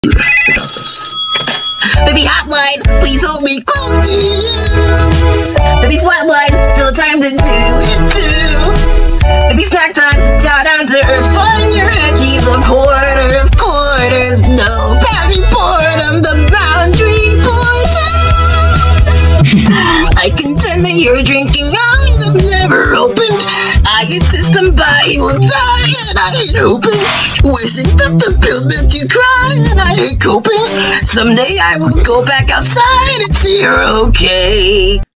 Baby Hotline, please hold me close to you. Baby Flatline, still time to do it too. Baby Snack Time, shout out to her, find your head, she's a quarter of quarters. No, Patty Boredom, the boundary porter. I contend that you're drinking eyes I've never opened. I insist on buy you a tie and I ain't open. Wishing that the pills made you cry and I ain't coping. Someday I will go back outside and see you're okay.